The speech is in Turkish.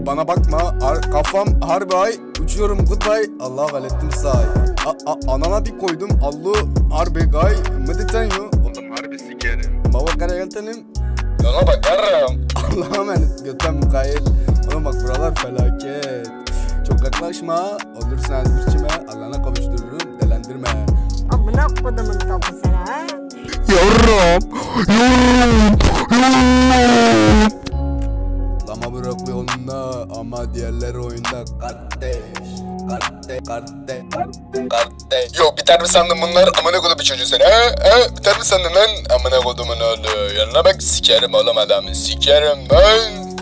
bana bakma kafam harbi ay. Uçuyorum goodbye. Allah'a valettim say. Anana bir koydum. Allu harbi gay. Mıdıten yo. Oğlum harbi sikerim. Baba kara yeltenim. Yana bakarım. Allah'a emanet götten mukayet. Oğlum bak buralar felaket. Çok yaklaşma. Olursun ezbirçime. Allah'ına kavuştururum. Delendirme. Amına kodumun topu sana ha? Yavrum. Lama bırak yolunda ama diğerleri oyunda. Kardeş. Yo biter mi sandın bunlar? Amına kodum bir çocuğu seni. Biter mi sandın lan? Amına kodumun oğlu. Yanına bak sikerim oğlum adamı. Sikerim ben.